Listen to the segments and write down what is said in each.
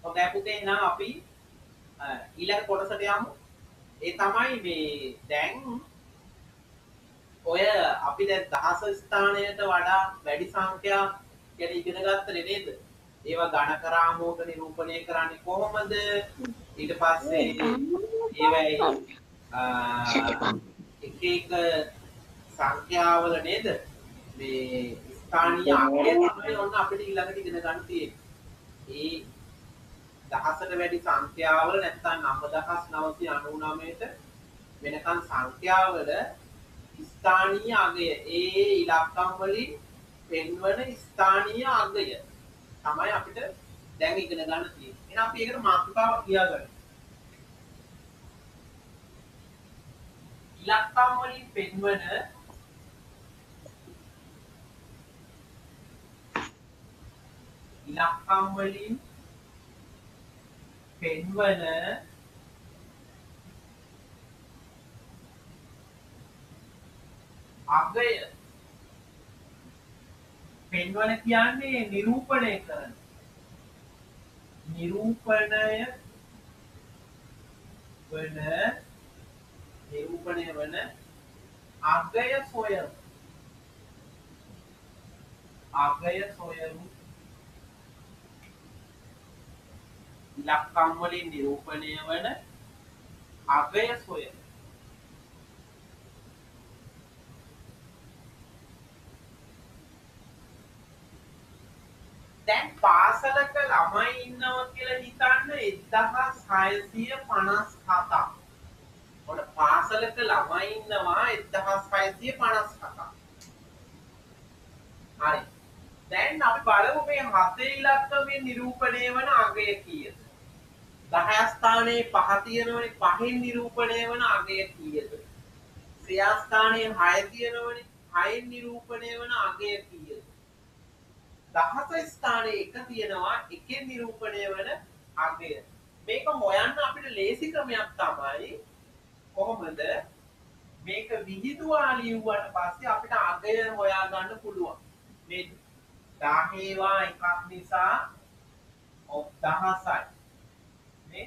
හොඳයි පුතේ එහෙනම් අපි ඊළඟ කොටසට යමු. ඒ තමයි මේ දැන් ඔය අපි දැන් දහස ස්ථානයට වඩා වැඩි සංඛ්‍යා ගැන ඉගෙන ගත්තනේ නේද? ඒවා ඝන කරාමෝක නිරූපණය කරන්නේ කොහොමද? ඊට පස්සේ ඒවයි එක එක සංඛ්‍යාවල නේද? මේ ස්ථානීය අගය තමයි ඔන්න අපිට ඊළඟට ඉගෙන ගන්න තියෙන්නේ. ඒ දහසට වැඩි සංඛ්‍යාවල නැත්නම් 9999ට වෙනකන් සංඛ්‍යාවල ස්ථානීය අගය ඒ ඉලක්කම් වලින් පෙන්වන ස්ථානීය අගය තමයි අපිට දැන් ඉගෙන ගන්න තියෙන්නේ. එහෙනම් අපි ඒකට මාතෘකාවක් ලියාගන්න. ඉලක්කම් වලින් පෙන්වන ඉලක්කම් වලින් පෙන්වන අගය පෙන්වන කියන්නේ නිරූපණය කරන නිරූපණය වන අගය සොයමු ඉලක්කම් වලින් නිරූපණය වන අගය සොයමු. දැන් පාසලක ළමයි ඉන්නවා කියලා හිතන්න 1657ක්. ඔන්න පාසලක ළමයි ඉන්නවා 1657ක්. හරි. දැන් අපි බලමු මේ 7 ඉලක්කමෙන් නිරූපණය වන අගය කීයද? 10 ස්ථානයේ 5 තියෙනවනේ 5න් නිරූපණය වන අගය කීයද? 3 ස්ථානයේ 6 තියෙනවනේ 6න් නිරූපණය වන අගය කීයද? 10 ස්ථානයේ 1 තියෙනවා 1න් නිරූපණය වන අගය. මේක හොයන්න අපිට ලේසි ක්‍රමයක් තමයි කොහොමද මේක විහිදුවා ලියුවට පස්සේ අපිට අගය හොයා ගන්න පුළුවන්. මේ 10 ඒවා එකක් නිසා 1000යි. මේ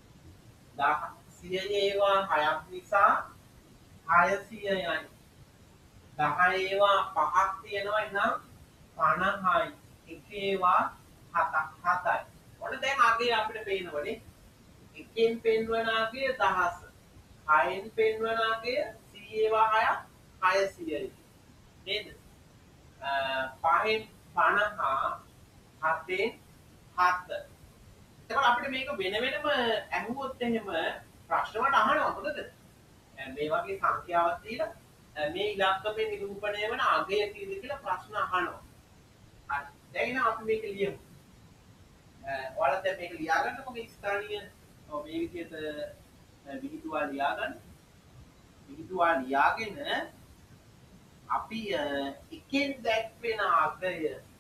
100 ඒවා 6ක් නිසා 600යි. 10 ඒවා 5ක් තියෙනවා නම් 50යි. 1 ඒවා 7යි. ඔන්න දැන් අගය අපිට පේනවනේ. 1න් පෙන්වන අගය 1000. 6න් පෙන්වන අගය 100 ඒවා 6ක් 600යි. නේද? 5න් 50 7න් 7. එතකොට අපිට මේක වෙන වෙනම ඇහුවොත් එහෙම ප්‍රශ්න වලට අහනවා මොකද? මේ වගේ සංඛ්‍යාවක් දීලා මේ ඉලක්කමේ නිරූපණය වන අගය කීයද කියලා ප්‍රශ්න අහනවා. හරි. දැන් අපි මේක ලියමු. ඔයාලා දැන් මේක ලියා ගන්නකො මේ ස්ථානීය මේ විදිහට විහිදුවා ලියා ගන්න. විහිදුවා ලියාගෙන අපි එකෙන් දැක්වෙන අගය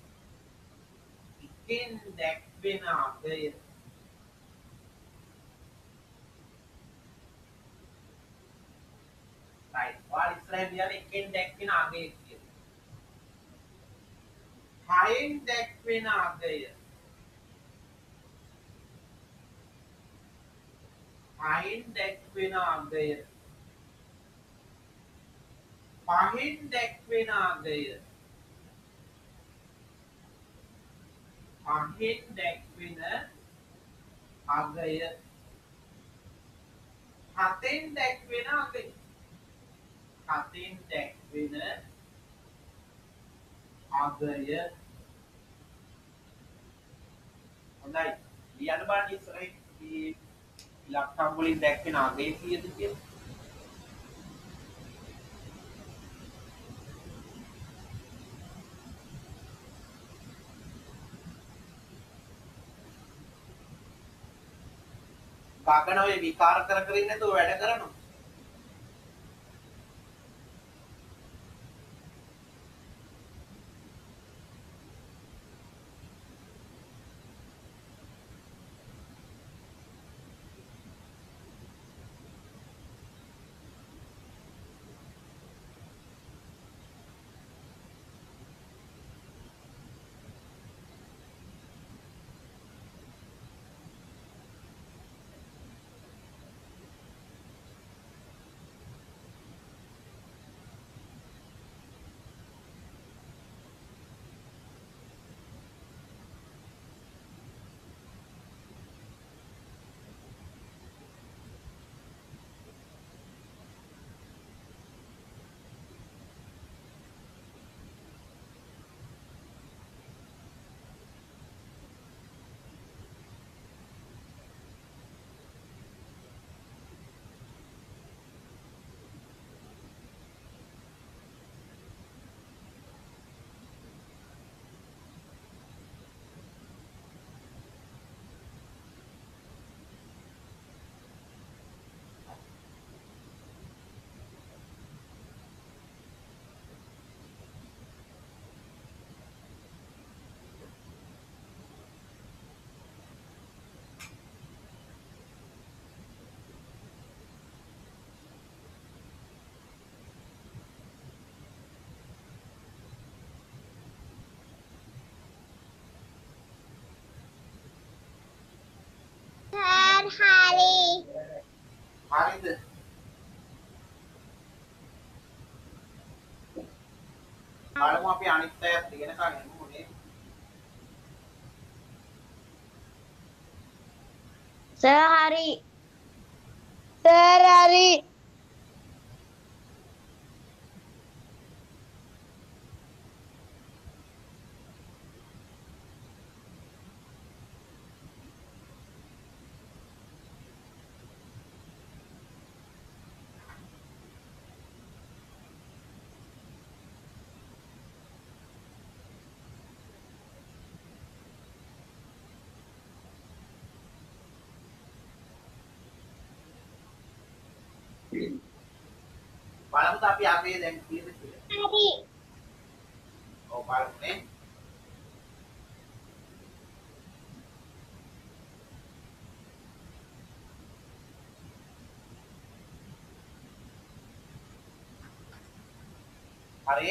right. ඔයාලා ඉස්සරහින් ලියන්නේ එකෙන් දැක්වෙන අගය කියලා. 6න් දැක්වෙන අගය 5න් දැක්වෙන අගය 5න් දැක්වෙන අගය 5න් දැක්වෙන අගය 7න් දැක්වෙන අගය 7න් දැක්වෙන අගය හොඳයි ලියන්න බලන්න ඉස්සරහින් මේ ඉලක්කම් වලින් දැක්වෙන අගය කීයද කියලා ගගන ඔය විකාර කර කර ඉන්නේ නැතුව වැඩ කරනවා hari. හරිද? බලමු අපි අනිත් අයත් ඉගෙනකන් එමු නේ. Sehari. Sehari. බලමු අපි අපේ දැන් කීයද කියලා. Hari. ඔව් බලමු නේ. හරි.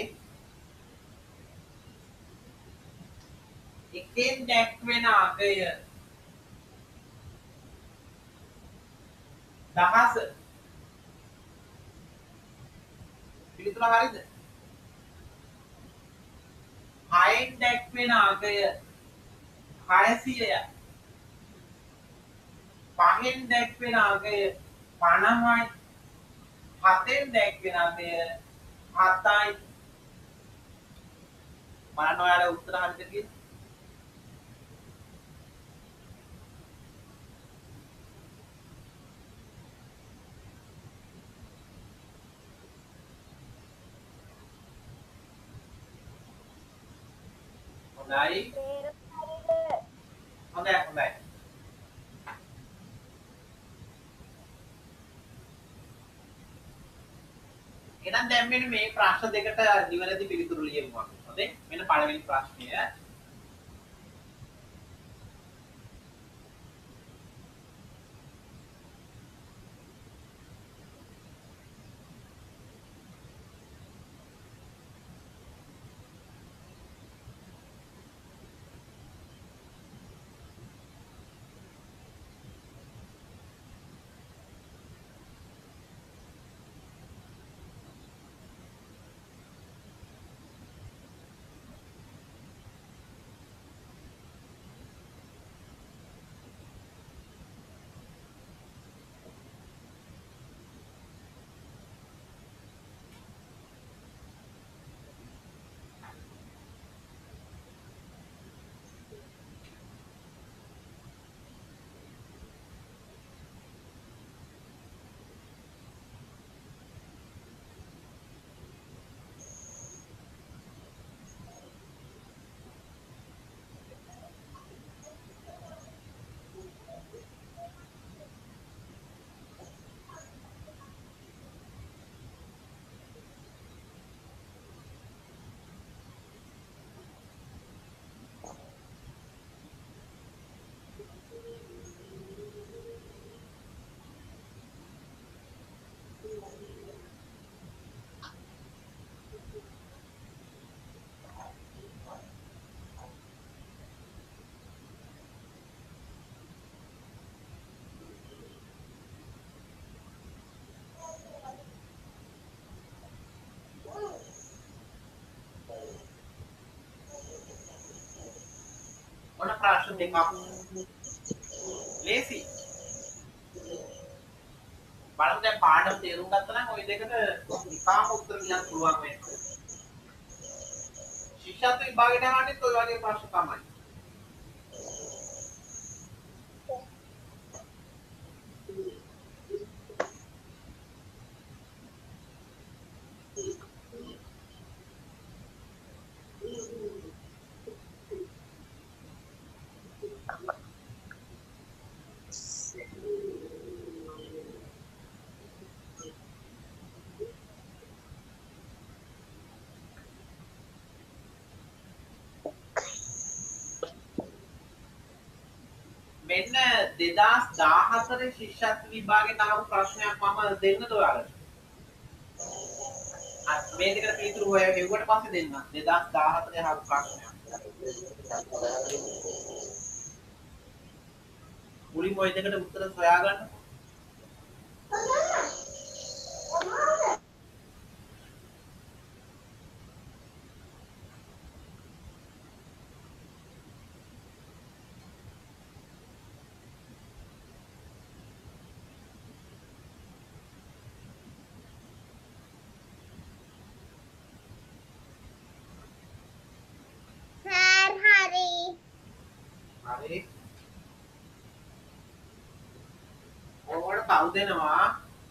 එකෙන් දැක්වෙන අගය දහස. පිළිතුර හරිද? 6න් දැක්වෙන අගය 600යි. 5න් දැක්වෙන අගය 50යි. 7න් දැක්වෙන අගය 7යි. බලන්න ඔයාලා උත්තර හරිද කියලා. හොඳයි. හොඳයි. එහෙනම් දැන් මෙන්න මේ ප්‍රශ්න දෙකට නිවැරදි පිළිතුරු ලියමු අපි. හොඳේ? මෙන්න පළවෙනි ප්‍රශ්නය. මොන ප්‍රශ්න දෙකක් ලේසි. බලමු දැන් පාඩම තේරුම් ගත්තා නම් ওই දෙකට නිකාම උත්තර ලියන්න පුළුවන් වෙනවා. ශිෂ්‍යත්ව විභාගයට යනවානේ ඔය වගේ ප්‍රශ්න තමයි. මෙන්න 2014 ශිෂ්‍යත්ව විභාගයට ආපු ප්‍රශ්නයක් මම දෙන්නද ඔයාලට? මේ දෙකට පිළිතුරු හොය හෙව්වට පස්සේ දෙන්න. 2014 ආපු ප්‍රශ්නයක්. මුලින්ම ওই දෙකට උත්තර සොයා ගන්න. Sir Hari. හරි. ඕකට කවුද දෙනවා?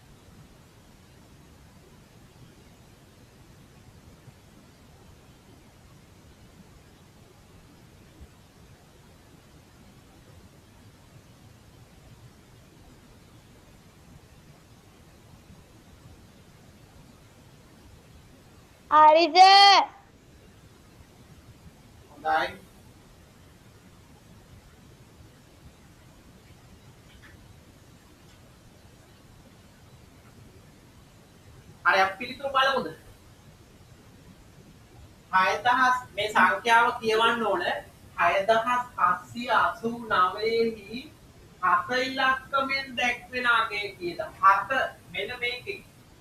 Hari sir. හොඳයි. හරි අපි පිළිතුරු බලමුද? 6000 මේ සංඛ්‍යාව කියවන්න ඕන 6789 හි 7 ඉලක්කමෙන් දැක්වෙන අගය කීයද? 7 මෙන්න මේකේ.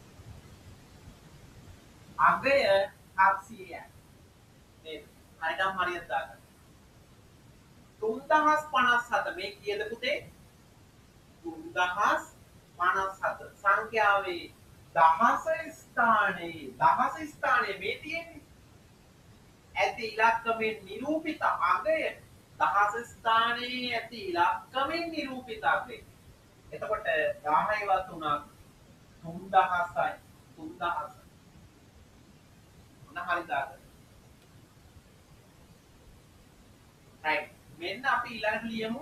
අගය 700යි. නේද? හරියටම හරියට දාගන්න. 3057 මේ කීයද පුතේ? 3057 සංඛ්‍යාවේ දහස ස්ථානයේ මේ තියෙන්නේ ඇති ඉලක්කමෙන් නිරූපිත අගය දහස ස්ථානයේ ඇති ඉලක්කමෙන් නිරූපිත අගය. එතකොට 10යි වත් උනක් 3000යි 3000. මොන හරි දාද? right. මෙන්න අපි ඊළඟට ලියමු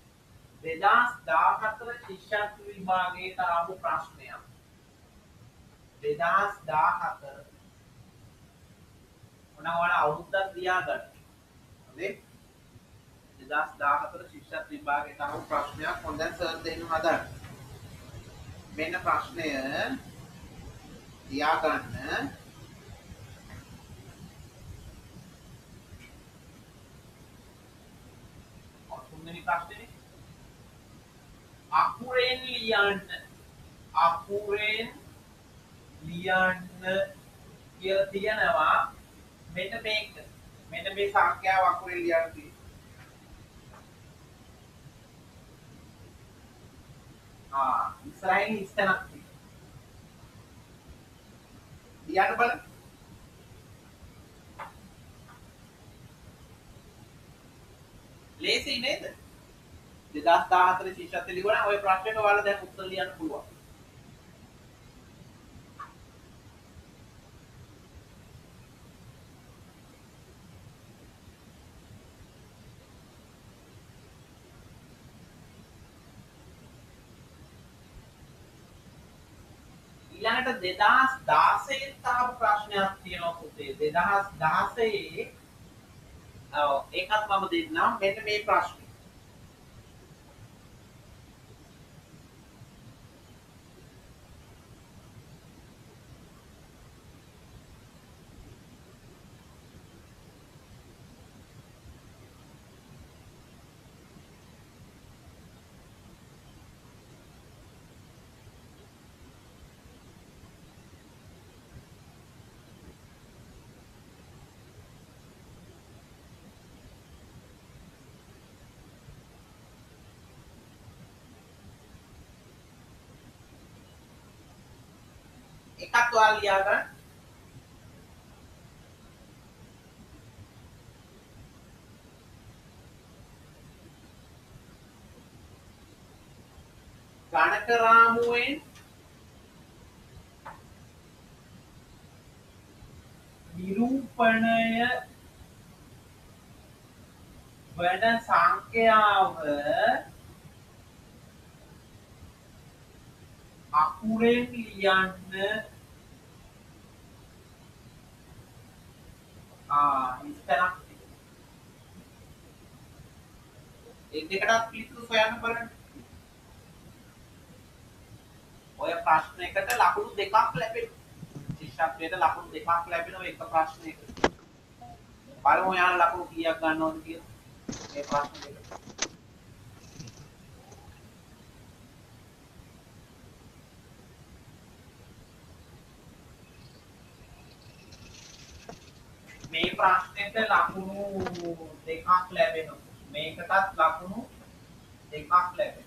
2014 ශිෂ්‍යත්ව විභාගයට ආපු ප්‍රශ්නයක්. 2014 ඔනවල අවුරුද්දක් ලියා ගන්න. හරි? 2014 ශිෂ්‍යත්ව විභාගයට ආපු ප්‍රශ්නයක්. හොඳයි සර් දෙන්න හදන්න. මෙන්න ප්‍රශ්නය ලියා ගන්න. තුන්වෙනි ප්‍රශ්නේ අකුරෙන් ලියන්න කියලා තියෙනවා. මෙන්න මේක. මෙන්න මේ සංඛ්‍යාව අකුරෙන් ලියන්න තියෙනවා. ඉස්සරහින් ඉස්තනක් තියෙනවා. ලියන්න බලන්න. ලේසි නේද? 2014 ශිෂ්‍යත්ව ලියුණා ඔය ප්‍රශ්නෙට ඔයාලා දැන් උත්තර ලියන්න පුළුවන්. ඊළඟට 2016 තාම ප්‍රශ්නයක් තියෙනවා පුතේ. 2016 ඒකත් මම දෙන්නම්. මෙන්න මේ ප්‍රශ්නේ. එකත් ඔයාලා ලියා ගන්න. ගණක රාමුවෙන් නිරූපණය වන සංඛ්‍යාව අකුරෙන් ලියන්න ඉස්තරක් ඒ දෙකටත් පිළිතුරු සොයන්න බලන්න. ඔය ප්‍රශ්නයකට ලකුණු දෙකක් ලැබෙනවා. ශිෂ්‍යත්වයට ලකුණු දෙකක් ලැබෙනවා එක ප්‍රශ්නයකට. බලමු යාන ලකුණු කීයක් ගන්නවද කියලා මේ ප්‍රශ්න දෙක. මේ ප්‍රශ්නෙට ලකුණු දෙකක් ලැබෙනවා. මේකටත් ලකුණු දෙකක් ලැබෙනවා.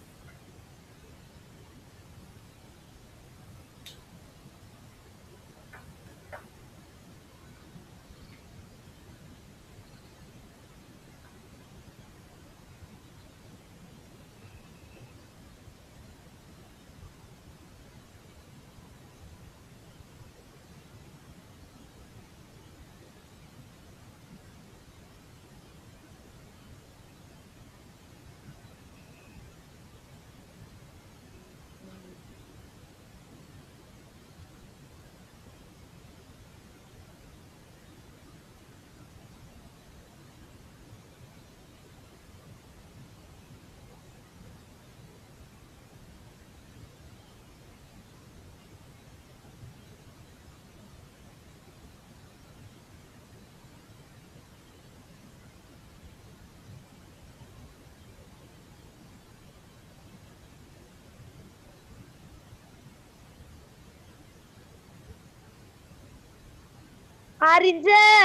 හරිද?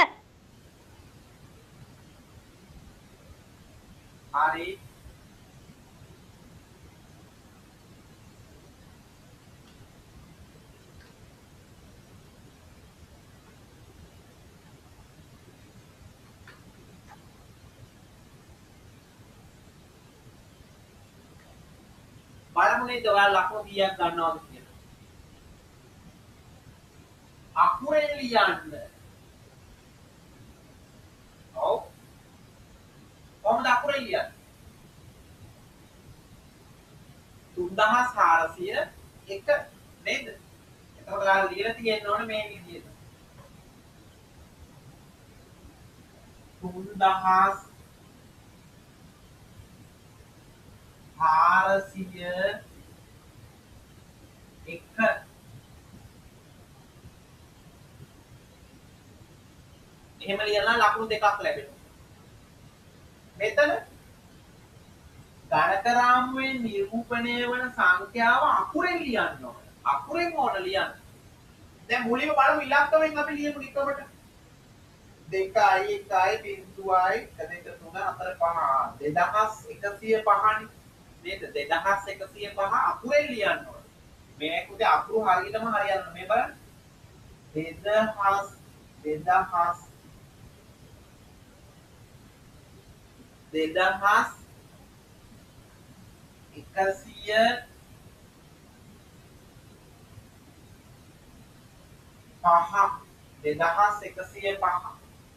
හරි. බලමු නේද ඔයාලා ලකුණු කීයක් ගන්නවද කියලා. අකුරෙන් ලියන්න. ඔව්. කොහොමද අකුරෙන් ලියන්නේ? 3401 නේද? එතකොට ඔයාලා ලියලා තියෙන්න ඕනේ මේ විදිහට. 3401 එහෙම ලියලා ලකුණු දෙකක් ලැබෙනවා. මෙතන ගණකරාමුවෙන් නිරූපණය වන සංඛ්‍යාව අකුරෙන් ලියන්න ඕන. අකුරෙන් ඕන ලියන්න. දැන් මුලින්ම බලමු ඉලක්කයෙන් අපි ලියමු නිකමට. 2 1 0.1 2 3 4 5 2105 නේද? 2105 අකුරෙන් ලියන්න ඕන. මේක උදේ අකුරු හරියටම හරියන්න මේ බලන්න. 2105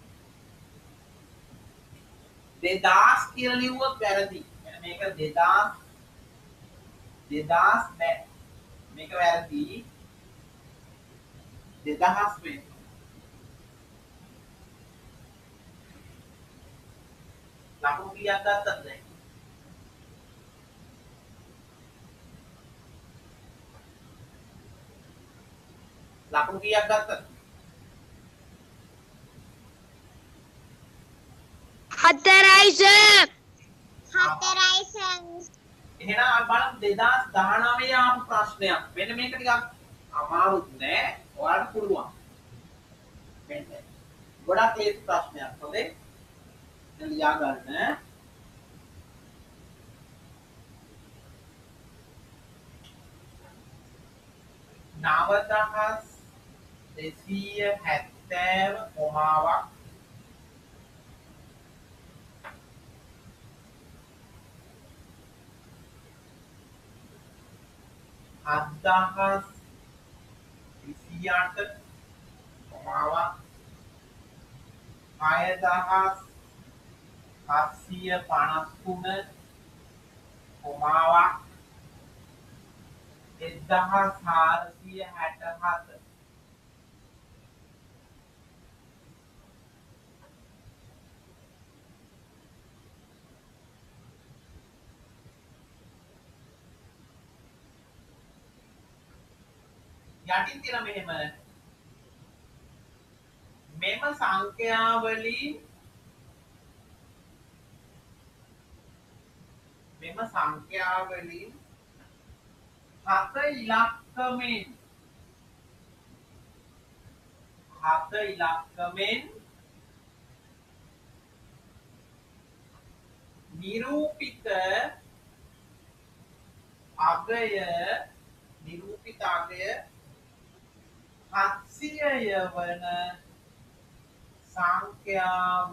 2000 කියලා ලියුවොත් වැරදි. මේක 2000 නෑ. මේක වැරදි. 2000 වෙන්න. ලකුණු කීයක් ගත්තද දැන්? ලකුණු කීයක් ගත්තද? 4යි සර්. එහෙනම් අපි බලමු 2019 ආපු ප්‍රශ්නයක්. මෙන්න මේක ටිකක් අමාරුත් නෑ. ඔයාලට පුළුවන්. මෙන්න. ගොඩක් ලේසි ප්‍රශ්නයක්. හොඳේ. දැන් ලියා ගන්න. නවදහස් 270 කොමාවක් අදහස් 28 කොමාවක් 6753 කොමාවක් 1467 යටින් තියෙන මෙහෙම මෙම සංඛ්‍යාවලින් හත ඉලක්කමෙන් නිරූපිත අගය නිරූපිත අගය 700ය වන සංඛ්‍යාව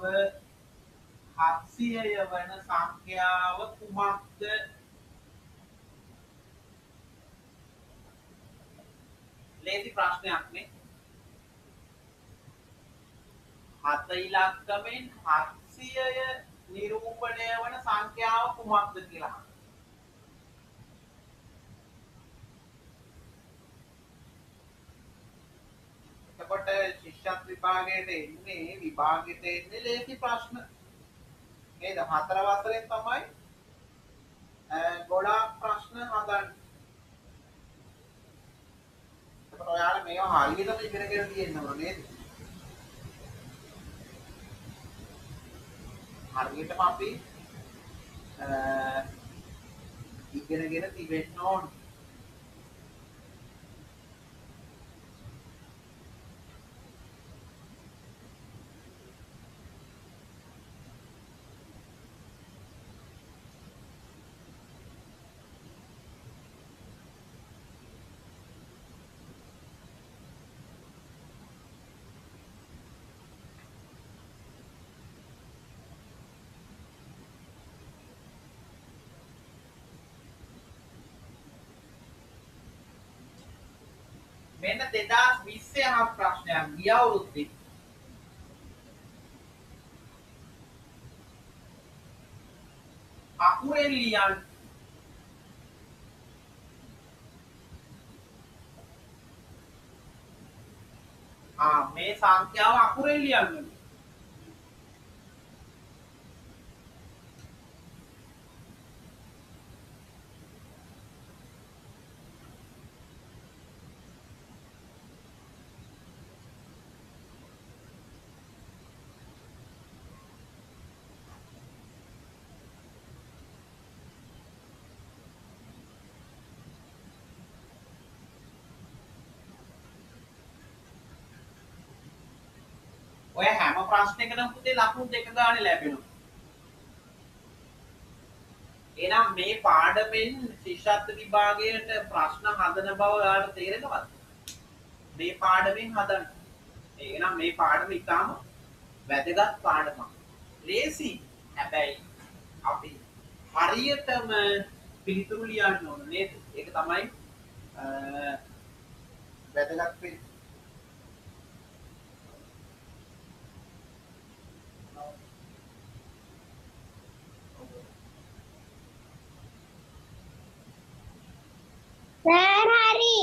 700ය වන සංඛ්‍යාව කුමක්ද? ලේසි ප්‍රශ්නයක් නේ. 7 ඉලක්කමෙන් 700ය නිරූපණය වන සංඛ්‍යාව කුමක්ද කියලා. එතකොට ශිෂ්‍යත් විභාගයට එන්නේ විභාගෙට එන්නේ ලේසි ප්‍රශ්න. නේද? 4 වසරෙන් තමයි ගොඩාක් ප්‍රශ්න හදන්නේ. එතකොට ඔයාලා මේවා හරියටම ඉගෙනගෙන තියෙන්න ඕන නේද? හරියටම අපි ඉගෙනගෙන තිබෙන්න ඕන. මෙන්න 2020 අහපු ප්‍රශ්නයක් ගිය අවුරුද්දේ. අකුරෙන් ලියන්න. මේ සංඛ්‍යාව අකුරෙන් ලියන්න. ඔය හැම ප්‍රශ්නයකටම පුතේ ලකුණු 2 ගානේ ලැබෙනවා. එහෙනම් මේ පාඩමෙන් ශිෂ්‍යත්ව විභාගයට ප්‍රශ්න හදන බව ඔයාලට තේරෙනවද? මේ පාඩමෙන් හදන්න. එහෙනම් මේ පාඩම ඉතාම වැදගත් පාඩමක්. ලේසි. හැබැයි අපි හරියටම පිළිතුරු ලියන්න ඕන නේද? ඒක තමයි වැදගත් වෙන්නේ. සර් හරි.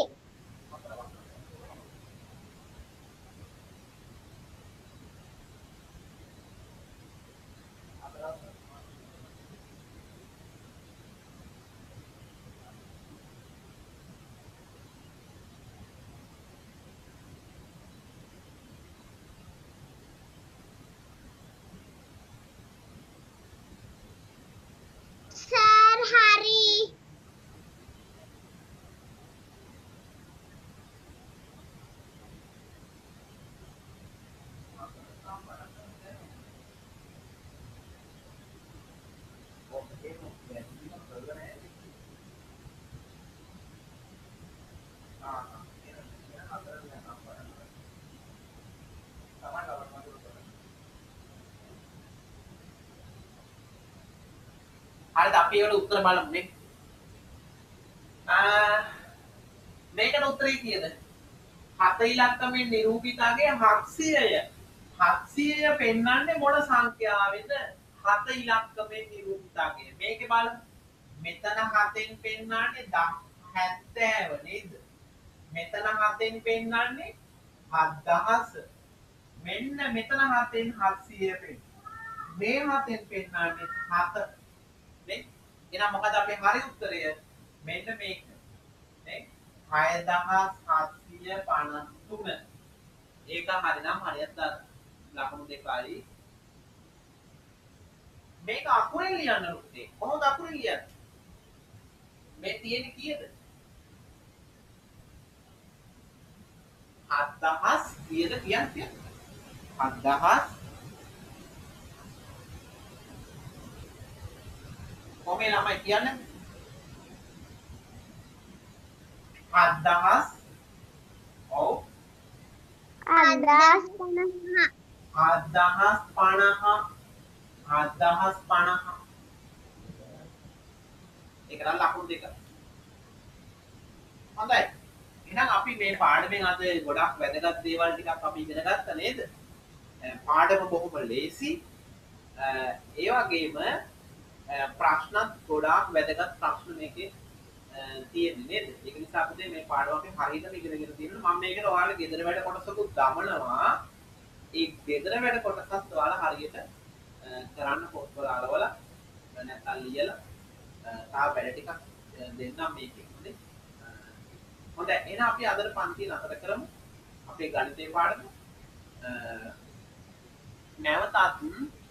සර් හරි. හරිද අපි ඒකට උත්තර බලමු නේ. මේකට උත්තරේ කීයද? 7 ඉලක්කමෙන් නිරූපිතගේ 700ය. 700ය පෙන්වන්නේ මොන සංඛ්‍යාවෙන්ද? 7 ඉලක්කමෙන් නිරූපිතගේ. මේකේ බලමු. මෙතන 7ෙන් පෙන්වන්නේ 70 නේද? මෙතන 7ෙන් පෙන්වන්නේ 7000. මෙන්න මෙතන 7ෙන් 700 පෙන්වන්නේ. මේ 7ෙන් පෙන්වන්නේ 7 නේ. එහෙනම් මොකද අපේ හරි උත්තරය? මෙන්න මේක. නේ? 6753. ඒක හරිනම් හරියට ලකුණු 2යි. මේක අකුරෙන් ලියන්න ඕනේ. කොහොමද අකුරෙන් ලියන්නේ? මේ තියෙන්නේ කීයද? 7000 කීයද කියන්නේ? 7000 කොහේ ළමයි කියන්නේ 7000 ඔව් 1050 7050 ඒක නම් ලකුණු දෙක හොඳයි එහෙනම් අපි මේ පාඩමෙන් අද ගොඩක් වැදගත් දේවල් ටිකක් අපි ඉගෙන ගත්තා නේද පාඩම බොහොම ලේසි ඒ වගේම ප්‍රශ්නත් ගොඩාක් වැදගත් ප්‍රශ්න මේකේ තියෙන්නේ නේද? ඒක නිසා අපිට මේ පාඩම අපි හරියටම ඉගෙනගෙන තියෙනවා. මම මේකට ඔයාලා ගෙදර වැඩ කොටසකුත් දමනවා. ඒ ගෙදර වැඩ කොටසත් ඔයාලා හරියට කරන්න පොත්වල අරවලා නැත්නම් ලියලා තා වැඩ ටිකක් දෙන්නම් මේකේ. හොඳේ. හොඳයි. එහෙනම් අපි අදට පන්ති නතර කරමු. අපේ ගණිතේ පාඩම නැවතත්